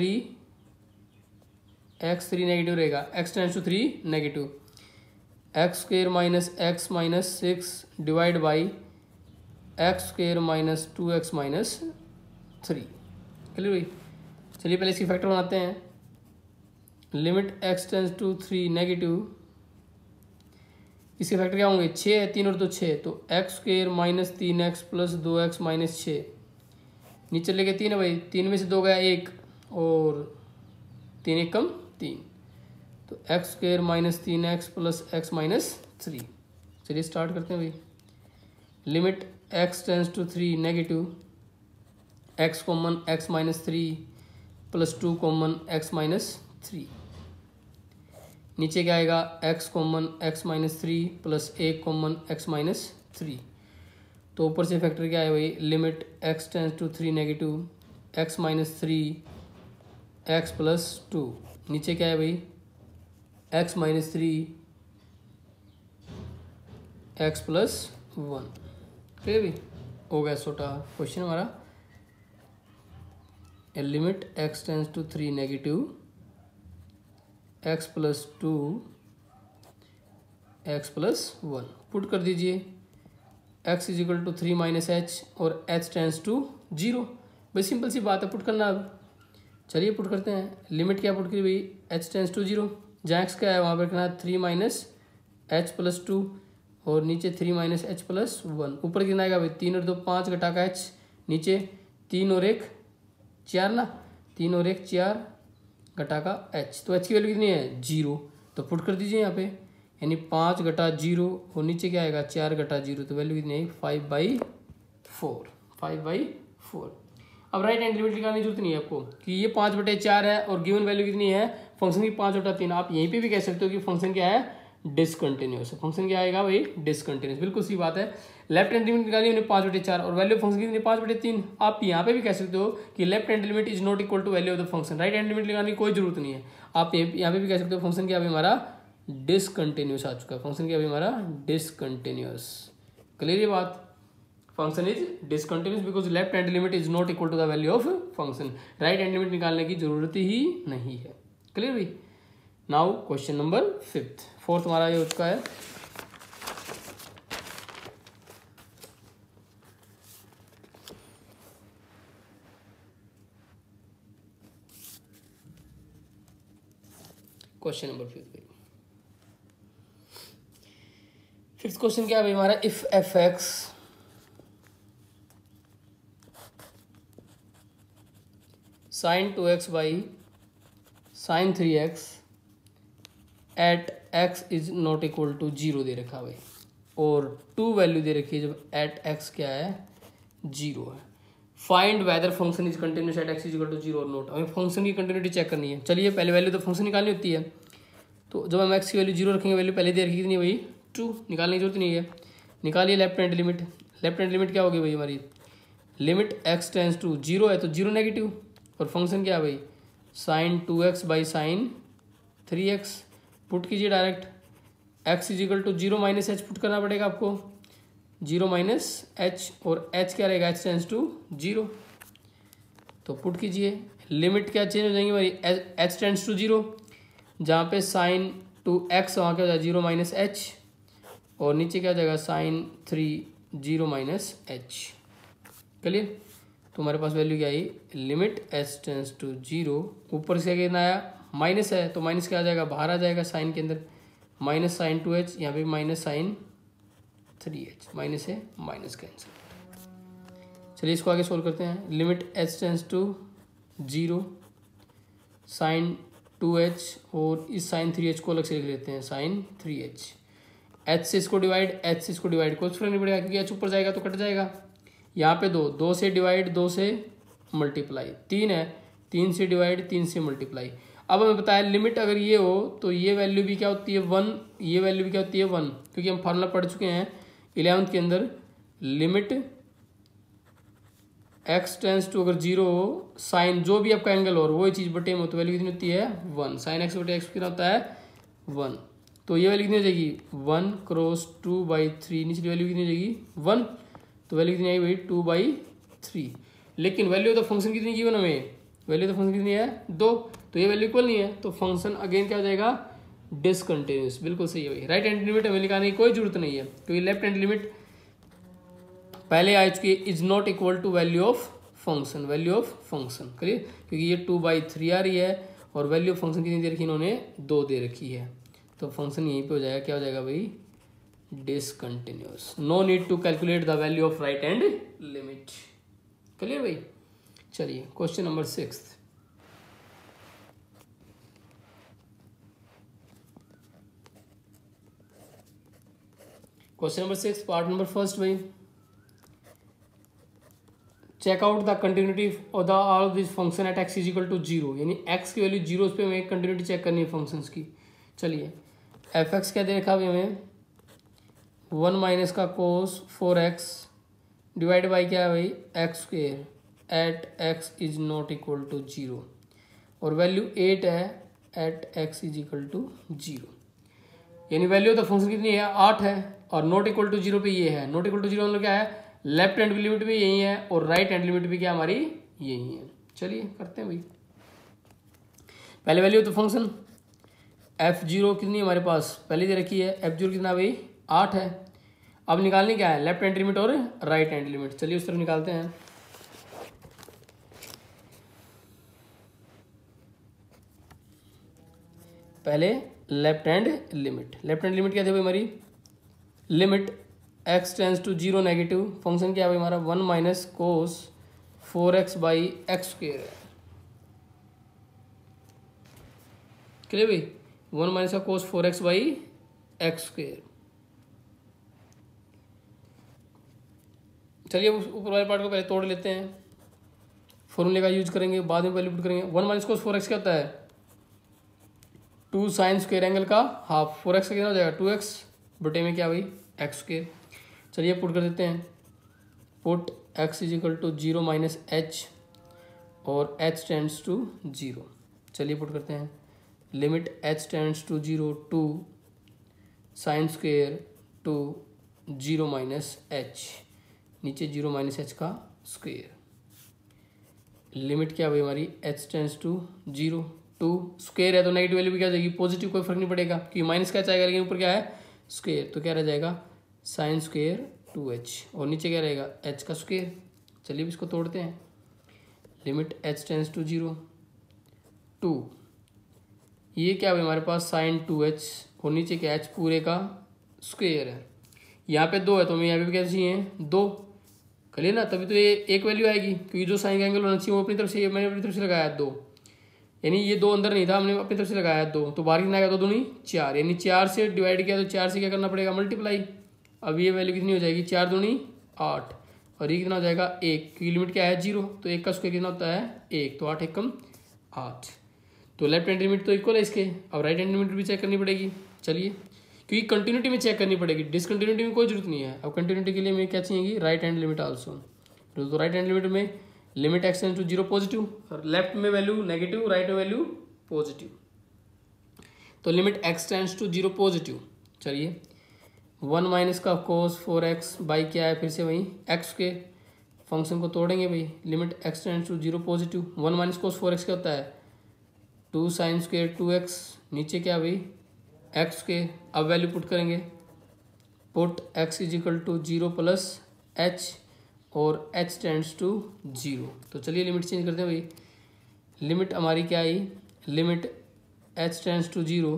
थ्री नेगेटिव रहेगा, x tends to three negative, x square minus six divide by x square minus two x minus three. Clear भाई, चलिए पहले इसकी फैक्टर बनाते हैं। Limit x tends to three negative, इसके फैक्टर क्या होंगे, 6 है, 3 और 2 6, तो x square minus 3x plus 2x minus 6, नीचे लेके 3 है भाई, 3 में से 2 गया 1 और 3 1 कम 3, तो x square minus 3x plus x minus 3। चलिए स्टार्ट करते हैं भाई। Limit x tends to 3 negative, x common x minus 3 plus 2 common x minus 3, नीचे क्या आएगा x common x minus 3 plus 1 common x minus 3, तो ऊपर से फैक्टर क्या है भाई, limit x tends to 3 negative, x minus 3 x plus 2, नीचे क्या है भाई x minus 3 x plus 1। Clear भाई, हो गया छोटा क्वेश्चन हमारा। Limit x tends to 3 negative, x plus 2 x plus 1, put कर दीजिए x is equal to 3 minus h और h टेंस टू 0। भाई सिंपल सी बात है, पुट करना। अब चलिए पुट करते हैं। लिमिट क्या पुट करी भाई, h टेंस टू 0, जहाँ x क्या है वहाँ पर करना है 3 माइनस एच प्लस 2 और नीचे 3 माइनस एच प्लस 1, ऊपर कितना आएगा भाई 3 और 2 5 घटा का h, नीचे 3 और 1 4 ना, 3 और 1 4 घटा का h, तो h की वैल्यू कितनी है 0, तो पुट कर दीजिए यहाँ पे, यानी 5 घटा 0 और नीचे क्या आएगा 4 घटा 0, तो वैल्यू कितनी है 5/4, 5/4। अब राइट हैंड लिमिट निकालने की जरूरत नहीं है आपको कि ये 5/4 है और गिवन वैल्यू कितनी है फंक्शन की 5/3। आप यहीं पे भी कह सकते हो कि फंक्शन क्या है डिसकंटिन्यूअस, फंक्शन क्या आएगा भाई डिसकंटिन्यूअस, बिल्कुल सी बात है। लेफ्ट हैंड लिमिट निकाली हमने 5/4 और वैल्यू फंक्शन कितनी 5/3। आप यहाँ पे भी कह सकते हो कि left hand limit is not equal to value of the function, right hand limit निकालने की कोई जरूरत नहीं है। आप यहाँ पे भी कह सकते हो फंक्शन क्या अभी हमारा डिसकंटिन्यूअस आ चुका है, फंक्शन क्या अभी हमारा डिसकंटिन्यूअस। क्लियर ये बात, function is discontinuous because left hand limit is not equal to the value of function, right hand limit निकालने की जरूरत ही नहीं है। क्लियर भाई। नाउ क्वेश्चन नंबर 4th हमारा ये हो चुका है। क्वेश्चन नंबर 5th क्वेश्चन क्या है भाई हमारा, if f x sine 2x by sine 3x at x is not equal to 0 दे रखा भाई, और 2 वैल्यू दे रखी है जब एट x क्या है 0 है। Find whether function is continuous at x is equal to 0 और नॉट। हमें फंक्शन की कंटिन्यूटी चेक करनी है। चलिए पहले वैल्यू तो फंक्शन निकालनी होती है, तो जब हम x की वैल्यू 0 रखेंगे, वैल्यू पहले दे रखी कितनी भाई 2, निकालने की जरूरत नहीं है। निकालिए left hand limit, left hand limit क्या होगी भाई हमारी, लिमिट x टेंस टू 0 है तो 0 नेगेटिव, और फंक्शन क्या है भाई sine 2x by sine 3x, put कीजिए direct, x is equal to 0 minus h put करना पड़ेगा आपको, 0 माइनस एच, और h क्या रहेगा h टेंस टू 0, तो पुट कीजिए। लिमिट क्या चेंज हो जाएंगी भाई h टेंस टू 0, जहाँ पे साइन 2x वहाँ क्या हो जाएगा 0 माइनस एच, और नीचे क्या हो जाएगा साइन 3 0 माइनस एच। क्लियर, तो हमारे पास वैल्यू क्या आई, लिमिट h टेंस टू 0, ऊपर से कितना आया माइनस है, तो माइनस क्या आ जाएगा बाहर आ जाएगा साइन के अंदर, माइनस साइन 2h, यहाँ पे माइनस साइन 3h, माइनस है माइनस कैंसिल। चलिए इसको आगे सोल्व करते हैं। Limit h tends to 0 sine 2h, और इस साइन 3h को अलग से लिख लेते हैं साइन 3h, h से इसको डिवाइड, h से इसको डिवाइड, कुछ फर्क नहीं पड़ेगा क्योंकि h ऊपर जाएगा तो कट जाएगा। यहाँ पे 2 से डिवाइड 2 से मल्टीप्लाई, 3 है 3 से डिवाइड 3 से मल्टीप्लाई। अब हमें बताया लिमिट अगर ये हो तो ये वैल्यू भी क्या होती है 1, ये वैल्यू भी क्या होती है 1, क्योंकि हम फार्मूला पढ़ चुके हैं 11th के अंदर, लिमिट x टेंस टू अगर 0 हो, साइन जो भी आपका एंगल हो और वही चीज़ बटे में हो तो वैल्यू कितनी होती है 1, साइन x बटे x कितना होता है 1, तो ये वैल्यू कितनी हो जाएगी 1 क्रॉस 2/3, नीचे वैल्यू कितनी हो जाएगी 1, तो वैल्यू कितनी आई भाई 2/3। लेकिन वैल्यू ऑफ द फंक्शन कितनी गिवन हमें, वैल्यू ऑफ द फंक्शन कितनी है 2, तो ये वैल्यू इक्वल नहीं है, तो फंक्शन अगेन क्या हो जाएगा डिसकंटिन्यूअस। बिल्कुल सही है भाई, राइट हैंड लिमिट हमें निकालने की कोई जरूरत नहीं है क्योंकि लेफ्ट हैंड लिमिट पहले आ चुकी है, is not equal to value of function, value of function. Clear, क्योंकि ये 2/3 आ रही है और वैल्यू ऑफ फंक्शन कितनी दे रखी है इन्होंने 2 दे रखी है, तो फंक्शन यहीं पे हो जाएगा, क्या हो जाएगा भाई discontinuous, no need to calculate the value of right hand limit. Clear भाई? चलिए question number 6। Question number 6 part number first भाई, check out the continuity of the all of this function at x is equal to 0, यानी एक्स की वैल्यू 0 पे हमें कंटिन्यूटी चेक करनी है फंक्शंस की। चलिए एफ एक्स क्या दे रखा है हमें, 1 माइनस का कोस 4x डिवाइड बाई क्या है भाई x square at x is not equal to 0, और वैल्यू 8 है at x is equal to 0, यानी वैल्यू ऑफ द फंक्शन कितनी है 8 है, और नॉट इक्वल टू 0 पे ये है। नॉट इक्वल टू 0 मतलब क्या है, लेफ्ट हैंड लिमिट भी यही है और राइट हैंड लिमिट भी क्या हमारी यही है। चलिए करते हैं भाई, पहले value of the function f0 कितनी है हमारे पास पहले दे रखी है, f0 कितना भाई 8 है। अब निकालनी क्या है, लेफ्ट हैंड लिमिट और राइट हैंड लिमिट। चलिए उस तरफ निकालते हैं। पहले left hand limit, left hand limit क्या थी भाई हमारी, limit x tends to 0 negative, function क्या है भाई हमारा 1 minus cos 4x by x square है। क्लियर भाई, 1 माइनस का कोस 4x बाई एक्स स्क्वेयर। चलिए ऊपर वाले पार्ट को पहले तोड़ लेते हैं, फॉर्मूले का यूज करेंगे, बाद में वैल्यू पुट करेंगे। 1 माइनस कोस 4x क्या होता है, 2 साइन स्क्वेयर एंगल का हाफ, 4x का कितना हो जाएगा 2x बटे में क्या भाई एक्स स्क्वेयर। चलिए पुट कर देते हैं, put x is equal to 0 minus h और h टेंड्स टू 0। चलिए पुट करते हैं, limit h tends to 0 two sine square two 0 minus h, नीचे 0 माइनस एच का स्क्वेयर। लिमिट क्या हुई हमारी h tends to 0 two square है तो नेगेटिव वैल्यू भी क्या जाएगी पॉजिटिव, कोई फर्क नहीं पड़ेगा क्योंकि माइनस क्या चाहेगा, लेकिन ऊपर क्या है स्क्वेयर, तो क्या रह जाएगा साइन स्क्वेयर 2h और नीचे क्या रहेगा h का स्क्वेयर। चलिए इसको तोड़ते हैं, limit h tends to 0 two ये क्या हुआ हमारे पास साइन 2h और नीचे क्या h पूरे का स्क्वेयर है। यहाँ पे 2 है तो हमें यहाँ पे भी क्या चाहिए 2, करिए ना, तभी तो ये एक वैल्यू आएगी क्योंकि जो साइन का एंगल होना चाहिए वो अपनी तरफ से, मैंने अपनी तरफ से लगाया 2, यानी ये 2 अंदर नहीं था, हमने अपनी तरफ से लगाया 2, तो बाहर कितना आएगा 2 दूनी 4, यानी 4 से डिवाइड किया तो 4 से क्या करना पड़ेगा मल्टीप्लाई। अब ये वैल्यू कितनी हो जाएगी 4 दूनी 8 और ये कितना हो जाएगा 1, क्योंकि लिमिट क्या है 0, तो 1 का स्क्वायर कितना होता है 1, तो 8 एकम 8, तो लेफ्ट हैंड लिमिट तो इक्वल है इसके। अब राइट हैंड लिमिट भी चेक करनी पड़ेगी, चलिए क्योंकि कंटिन्यूटी में चेक करनी पड़ेगी, डिसकंटिन्यूटी में कोई जरूरत नहीं है। अब कंटिन्यूटी के लिए हमें क्या चाहिए राइट हैंड लिमिट आल्सो, तो राइट हैंड लिमिट में limit x tends to 0 positive और लेफ्ट में वैल्यू नेगेटिव, राइट में वैल्यू पॉजिटिव, तो limit x tends to 0 positive. चलिए 1 माइनस का कोस 4x बाई क्या है फिर से वही x के फंक्शन को तोड़ेंगे भाई, limit x tends to 0 positive, 1 minus cos 4x क्या होता है 2 साइन स्क्वेयर 2x, नीचे क्या भाई x के। अब वैल्यू पुट करेंगे, put x is equal to 0 plus h और h टेंड्स टू 0। तो चलिए लिमिट चेंज करते हैं भाई, लिमिट हमारी क्या आई, limit h tends to 0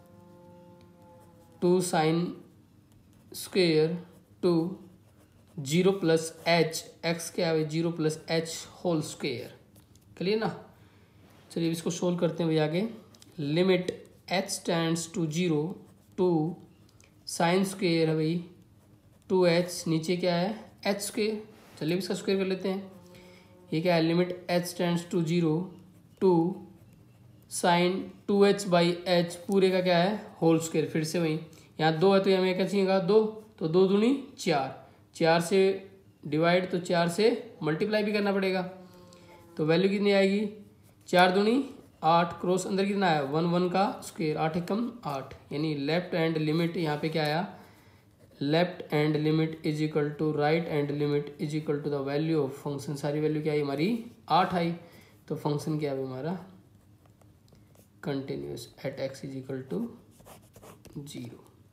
2 sine square two 0 plus h, x क्या है 0 plus h whole square. Clear ना, चलिए इसको सोल्व करते हैं भाई आगे, limit h tends to 0 two sine square है भाई 2h, नीचे क्या है h स्क्वेयर। चलिए इसका स्क्वायर कर लेते हैं, ये क्या है limit h tends to 0 two sine 2h by h पूरे का क्या है होल स्क्वायर। फिर से वही यहाँ 2 है तो हमें क्या चाहिएगा 2, तो 2 दूनी 4, 4 से डिवाइड तो 4 से मल्टीप्लाई भी करना पड़ेगा, तो वैल्यू कितनी आएगी 4 दूनी 8, क्रॉस अंदर कितना है 1 1 का स्क्वायर, 8 एकम 8, यानी लेफ्ट हैंड लिमिट यहाँ पे क्या आया, left hand limit is equal to right hand limit is equal to the value of function. सारी वैल्यू क्या आई हमारी 8 आई, तो फंक्शन क्या है हमारा continuous at x is equal to 0।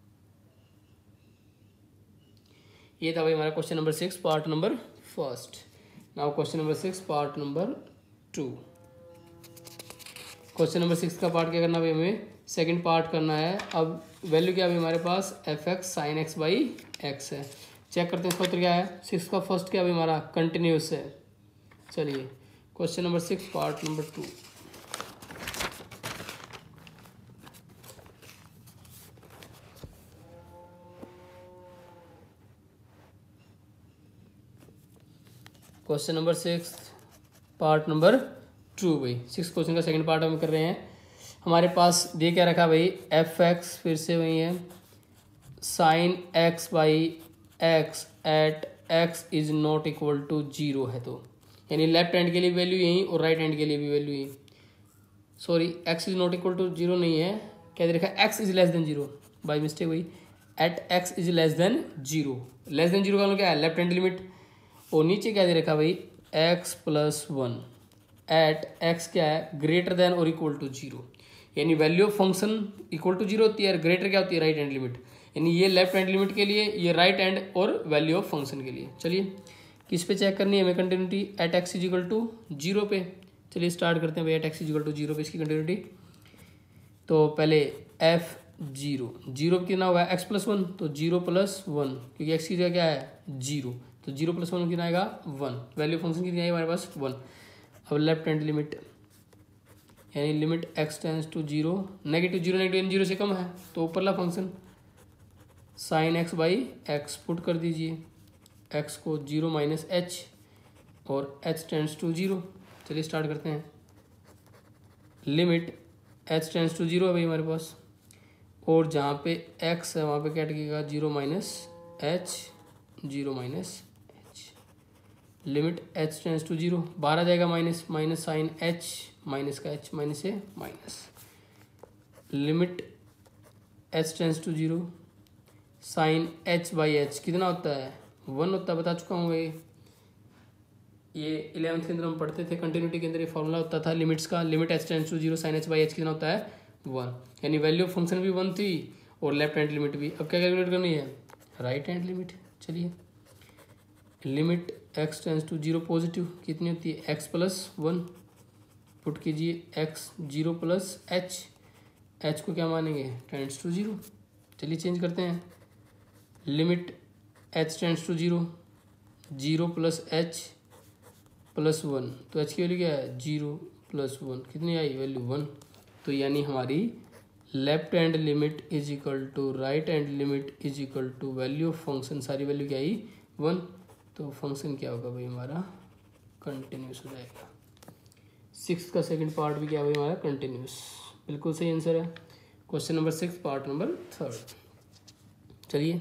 ये था भाई हमारा question number 6 part number first. Now question number 6 part number 2। Question number 6 का पार्ट क्या करना भाई हमें, सेकंड पार्ट करना है। अब वैल्यू क्या है हमारे पास, f x sine x by x है। चेक करते हैं इसका उत्तर क्या है। 6 का फर्स्ट क्या है हमारा, कंटिन्यूस है। चलिए question number 6 part number 2। Question number 6 part number 2 भाई। 6 क्वेश्चन का सेकंड पार्ट हम कर रहे हैं। हमारे पास दे क्या रखा भाई, एफ एक्स फिर से वही है sine x by x at x is not equal to 0 है। तो यानी लेफ्ट हैंड के लिए वैल्यू यही और राइट हैंड के लिए भी वैल्यू यही। Sorry, x is not equal to 0 नहीं है, क्या दे रखा है, x is less than 0 by mistake भाई। At x is less than 0, less than 0 का मतलब क्या है, लेफ्ट हैंड लिमिट। और नीचे क्या दे रखा भाई, एक्स प्लस 1 एट एक्स क्या है, ग्रेटर देन और इक्वल टू 0। यानी value of function equal to 0 होती है, ग्रेटर क्या होती है, राइट हैंड लिमिट। यानी ये लेफ्ट हैंड लिमिट के लिए, ये राइट हैंड और वैल्यू ऑफ फंक्शन के लिए। चलिए किस पे चेक करनी है हमें continuity, at x is equal to 0 पे। चलिए स्टार्ट करते हैं भाई, at x is equal to 0 पे इसकी कंटिन्यूटी। तो पहले एफ 0 कितना हुआ है, एक्स प्लस 1, तो 0 प्लस 1, क्योंकि एक्स की जगह क्या है 0, तो 0 प्लस 1 कितना आएगा 1। वैल्यू फंक्शन कितनी आई हमारे पास 1। अब लेफ्ट हैंड लिमिट, यानी limit x tends to 0, negative 0 negative 0 से कम है, तो ऊपरला function sine x by x put कर दीजिए, एक्स को 0 माइनस एच और एच टेंस टू 0। चलिए स्टार्ट करते हैं। लिमिट एच टेंस टू 0 है भाई हमारे पास, और जहाँ पे एक्स है वहाँ पे क्या टिकेगा 0 minus h, 0 minus h. Limit H tends to 0, बाहर आ जाएगा minus, minus sine h, minus का एच, माइनस से minus. Limit H tends to 0, sine h by h कितना होता है 1 होता है, बता चुका हूँ भाई। ये 11th के अंदर हम पढ़ते थे, कंटिन्यूटी के अंदर ये फॉर्मूला होता था लिमिट्स का। Limit H tends to 0 sine h by h कितना होता है 1। यानी वैल्यू ऑफ फंक्शन भी 1 थी और लेफ्ट हैंड लिमिट भी। अब क्या कैलकुलेट करनी है, राइट हैंड लिमिट। चलिए limit x tends to 0 positive कितनी होती है, एक्स प्लस 1 पुट कीजिए, एक्स 0 प्लस एच, एच को क्या मानेंगे टेंस टू 0। चलिए चेंज करते हैं। Limit H tends to 0, 0 plus h plus 1, तो एच की वैल्यू क्या है 0 प्लस 1, कितनी आई वैल्यू 1। तो यानी हमारी left hand limit is equal to right hand limit is equal to value of function, सारी वैल्यू क्या आई 1। तो फंक्शन क्या होगा भाई हमारा, कंटिन्यूस हो जाएगा। 6 का सेकंड पार्ट भी क्या भाई हमारा कंटिन्यूस, बिल्कुल सही आंसर है। Question number 6 part number 3। चलिए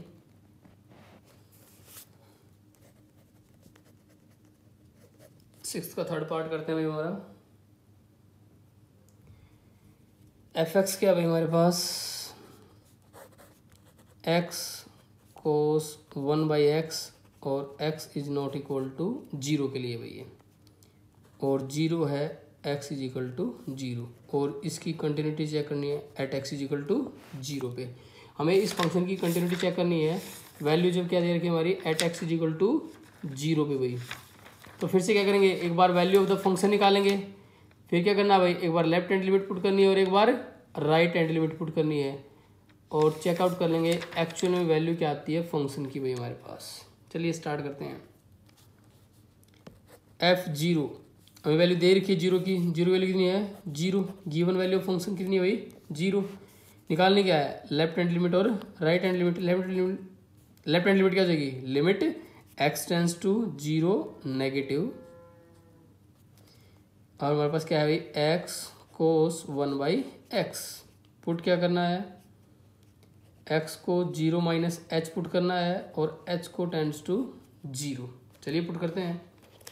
6 का थर्ड पार्ट करते हैं भाई हमारा। एफ एक्स क्या भाई हमारे पास, एक्स कोस 1 बाई एक्स और x is not equal to 0 के लिए भैया, और 0 है एक्स इज इक्वल टू 0, और इसकी कंटिन्यूटी चेक करनी है at x is equal to 0 पे। हमें इस फंक्शन की कंटिन्यूटी चेक करनी है, वैल्यू जब क्या दे रखी है हमारी at x is equal to 0 पे भाई। तो फिर से क्या करेंगे, एक बार वैल्यू ऑफ द फंक्शन निकालेंगे, फिर क्या करना भाई, एक बार लेफ्ट हैंड लिमिट पुट करनी है और एक बार राइट हैंड लिमिट पुट करनी है, और चेकआउट कर लेंगे एक्चुअल में वैल्यू क्या आती है फंक्शन की भाई हमारे पास। चलिए स्टार्ट करते हैं। f0 हमें वैल्यू दे रखी है 0 की, 0 वैल्यू कितनी है 0, गिवन वैल्यू ऑफ फंक्शन कितनी है भाई 0। निकालने क्या है, लेफ्ट हैंड लिमिट और right hand limit. Left hand limit क्या हो जाएगी, limit x tends to 0 negative, और हमारे पास क्या है भाई x cos 1 by x. Put क्या करना है, एक्स को 0 माइनस एच पुट करना है और एच को टेंस टू 0। चलिए पुट करते हैं।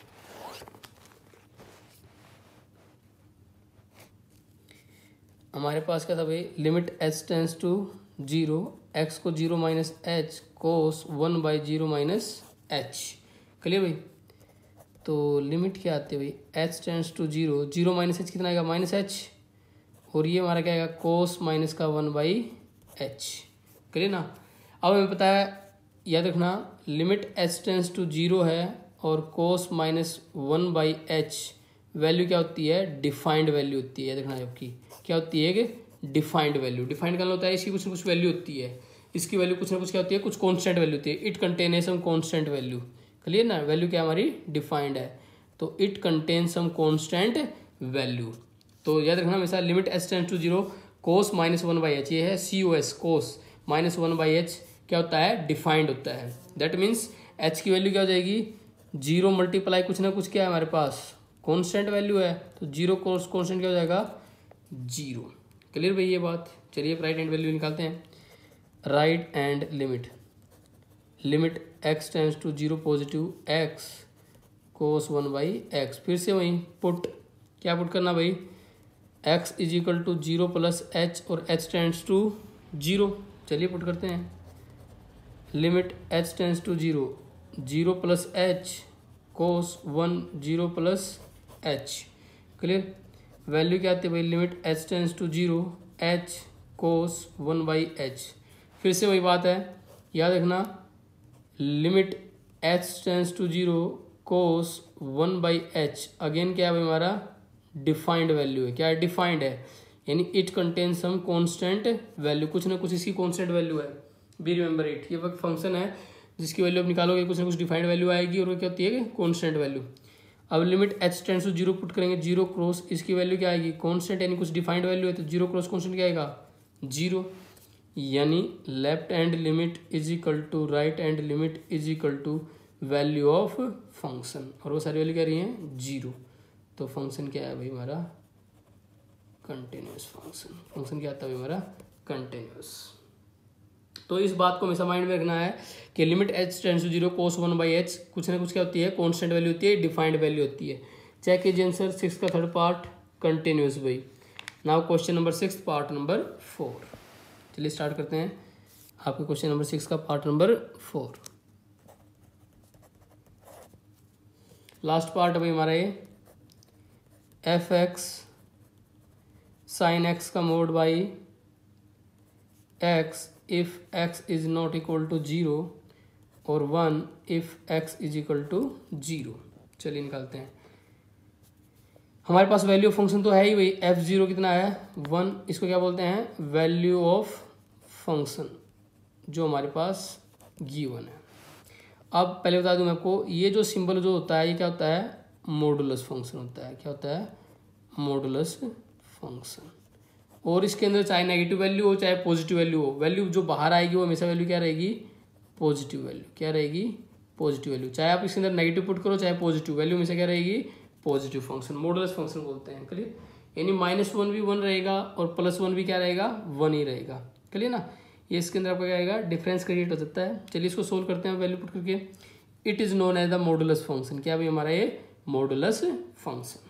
हमारे पास क्या था भाई, limit H tends to 0, x को 0 minus h cos 1 by 0 minus H. Clear भाई। तो लिमिट क्या आती है भाई, h tends to 0, 0 minus h कितना आएगा माइनस एच, और ये हमारा क्या आएगा कोस माइनस का 1 बाई एच। क्लियर ना। अब हमें पता है, याद रखना लिमिट एच टेंस टू 0 है और cos minus 1 by h value क्या होती है, डिफाइंड वैल्यू होती है। याद रखना आपकी क्या होती है, डिफाइंड वैल्यू। डिफाइंड करना होता है इसकी कुछ ना कुछ वैल्यू होती है, इसकी वैल्यू कुछ ना कुछ क्या होती है, कुछ कॉन्स्टेंट वैल्यू होती है। It contain some constant value, clear ना, वैल्यू क्या हमारी डिफाइंड है, तो it contain some constant value. तो याद रखना हमेशा limit h tends to 0 cos -1/h, ये है COS कोस -1/h क्या होता है, डिफाइंड होता है। दैट मीन्स h की वैल्यू क्या हो जाएगी 0 मल्टीप्लाई कुछ ना कुछ क्या है हमारे पास कॉन्स्टेंट वैल्यू है, तो 0 कोस कॉन्स्टेंट क्या हो जाएगा 0। क्लियर भाई ये बात। चलिए राइट हैंड वैल्यू निकालते हैं। Right hand limit x tends to 0 positive x cos 1/x, फिर से वहीं पुट, क्या पुट करना भाई, x is equal to 0 plus h और h टेंड्स टू 0। चलिए पुट करते हैं। Limit h tends to 0 plus h cos 0 plus h, clear. Value क्या आती है भाई, limit h tends to 0 h cos 1/h, फिर से वही बात है, याद रखना limit h tends to 0 cos 1/h, again क्या है भाई हमारा डिफाइंड वैल्यू है, क्या है डिफाइंड है, यानी it contain some constant value, कुछ ना कुछ इसकी कांस्टेंट वैल्यू है। बी रिमेंबर इट, ये वक्त फंक्शन है जिसकी वैल्यू आप निकालोगे कुछ ना कुछ डिफाइंड वैल्यू आएगी और वो क्या होती है कांस्टेंट वैल्यू। अब limit h tends to 0 put करेंगे, 0 क्रॉस इसकी वैल्यू क्या आएगी कांस्टेंट, यानी कुछ डिफाइंड वैल्यू है, तो 0 क्रॉस कांस्टेंट क्या आएगा 0, यानी left hand limit is equal to right hand limit is equal to value of function, और वो सारी वैल्यू क्या रही है 0। तो फंक्शन क्या है भाई हमारा कंटिन्यूस फंक्शन, फंक्शन क्या आता है भाई हमारा कंटिन्यूस। तो इस बात को हमेशा माइंड में रखना है कि limit h tends to 0 cos 1/h कुछ ना कुछ क्या होती है कांस्टेंट वैल्यू होती है, डिफाइंड वैल्यू होती है। चेक कीजिए आंसर 6 का थर्ड पार्ट कंटिन्यूस भाई। Now question number 6 part number 4। चलिए स्टार्ट करते हैं आपके क्वेश्चन नंबर 6 का पार्ट नंबर 4। लास्ट पार्ट भाई हमारा ये f(x) sin x का mod by x if x is not equal to 0 और 1 if x is equal to 0। चलिए निकालते हैं। हमारे पास वैल्यू ऑफ फंक्शन तो है ही भाई, f0 कितना है 1, इसको क्या बोलते हैं वैल्यू ऑफ फंक्शन जो हमारे पास गिवन है। अब पहले बता दूं मैं आपको, ये जो सिंबल जो होता है ये क्या होता है मॉडुलस फंक्शन होता है, क्या होता है मॉडुलस फंक्शन। और इसके अंदर चाहे नेगेटिव वैल्यू हो चाहे पॉजिटिव वैल्यू हो, वैल्यू जो बाहर आएगी वो हमेशा वैल्यू क्या रहेगी पॉजिटिव वैल्यू, क्या रहेगी पॉजिटिव वैल्यू। चाहे आप इसके अंदर नेगेटिव पुट करो चाहे पॉजिटिव, वैल्यू हमेशा क्या रहेगी पॉजिटिव फंक्शन, मॉडुलस फंक्शन बोलते हैं, क्लियर। यानी -1 भी 1 रहेगा और +1 भी क्या रहेगा 1 ही रहेगा, क्लियर ना। ये इसके अंदर आपका क्या आएगा डिफरेंस क्रिएट हो सकता है। चलिए इसको सोल्व करते हैं वैल्यू पुट करके। It is known as the modulus function, क्या भाई हमारा ये मॉडुलस फंक्शन।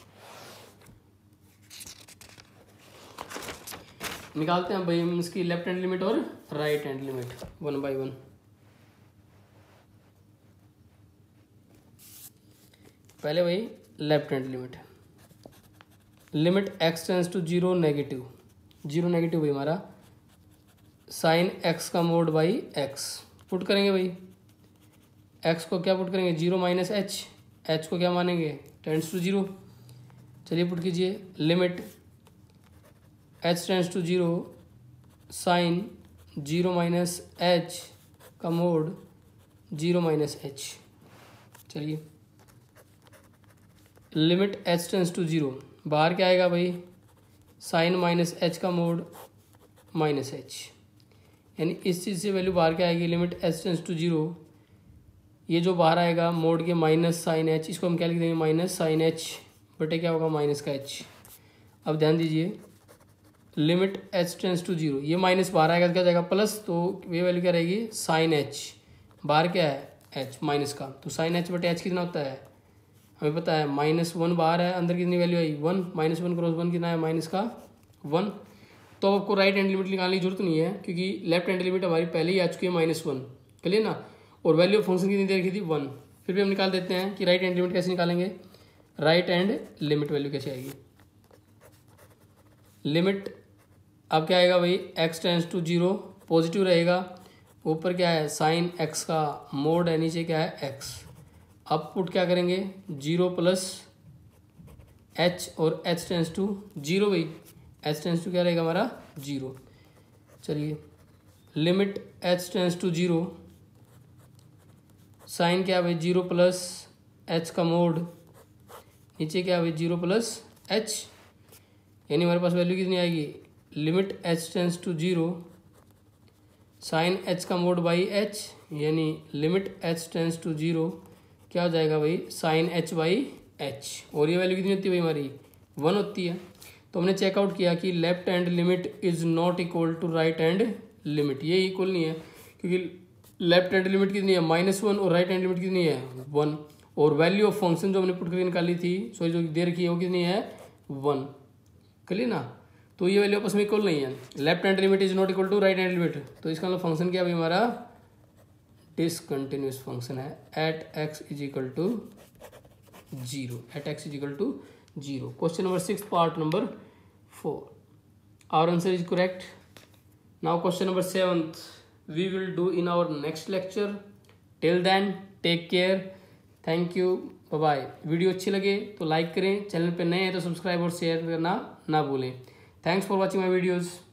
निकालते हैं भाई हम इसकी लेफ्ट हैंड लिमिट और राइट हैंड लिमिट 1 बाई 1। पहले भाई left hand limit x tends to 0 negative, 0 negative भाई हमारा साइन x का मोड बाई x पुट करेंगे भाई। x को क्या पुट करेंगे 0 माइनस h, h को क्या मानेंगे टेंड्स टू 0। चलिए पुट कीजिए limit h tends to 0 sine 0 minus h का मोड 0 माइनस h। चलिए लिमिट h टेंड्स टू 0, बाहर क्या आएगा भाई साइन माइनस h का मोड माइनस h, यानी इस चीज़ से वैल्यू बाहर क्या आएगी लिमिट h टेंड्स टू 0, ये जो बाहर आएगा मोड के माइनस साइन h, इसको हम क्या लिख देंगे माइनस साइन h बटे क्या होगा माइनस का h। अब ध्यान दीजिए लिमिट h टेंड्स टू 0, ये माइनस बाहर आएगा तो क्या जाएगा प्लस, तो ये वैल्यू क्या रहेगी साइन h, बाहर क्या है h माइनस का, तो साइन h बटे h कितना होता है हमें पता है -1 बाहर है, अंदर कितनी वैल्यू आई 1, -1 क्रॉस 1 कितना है माइनस का 1। तो आपको राइट हैंड लिमिट निकालने की जरूरत नहीं है क्योंकि लेफ्ट हैंड लिमिट हमारी पहले ही आ चुकी है -1, क्लियर ना। और वैल्यू ऑफ फंक्शन कितनी दे रखी थी 1। फिर भी हम निकाल देते हैं कि राइट हैंड लिमिट कैसे निकालेंगे। राइट हैंड लिमिट वैल्यू कैसे आएगी, लिमिट अब क्या आएगा भाई x टेंड्स टू 0 पॉजिटिव रहेगा, ऊपर क्या है साइन x का मोड है, नीचे क्या है x। अब पुट क्या करेंगे 0 प्लस h और h टेंड्स टू 0 भाई, एच टेंस टू क्या रहेगा हमारा 0। चलिए limit H tends to 0, sine क्या है 0 प्लस एच का मोड, नीचे क्या है 0 प्लस एच, यानी हमारे पास वैल्यू कितनी आएगी, limit H tends to 0 sine h का मोड बाई एच, यानी लिमिट एच टेंस टू 0 क्या हो जाएगा भाई साइन एच बाई एच, और ये वैल्यू कितनी होती है भाई हमारी 1 होती है। तो हमने चेकआउट किया कि left hand limit is not equal to right hand limit, ये इक्वल नहीं है क्योंकि लेफ्ट हैंड लिमिट कितनी है -1 और राइट हैंड लिमिट कितनी है 1, और वैल्यू ऑफ फंक्शन जो हमने पुट करके निकाली थी सॉरी जो दे रखी है वो कितनी है 1, क्लियर ना। तो ये वैल्यू आपस में इक्वल नहीं है, left hand limit is not equal to right hand limit, तो इसका मतलब फंक्शन क्या भाई हमारा डिसकंटिन्यूस फंक्शन है at x is equal to 0, at x is equal to 0। Question number 6 part number 4, our answer is correct. Now question number 7th we will do in our next lecture. Till then take care, thank you, bye bye। Video अच्छी लगे तो लाइक करें, चैनल पे नए हैं तो सब्सक्राइब और शेयर करना ना भूलें। Thanks for watching my videos.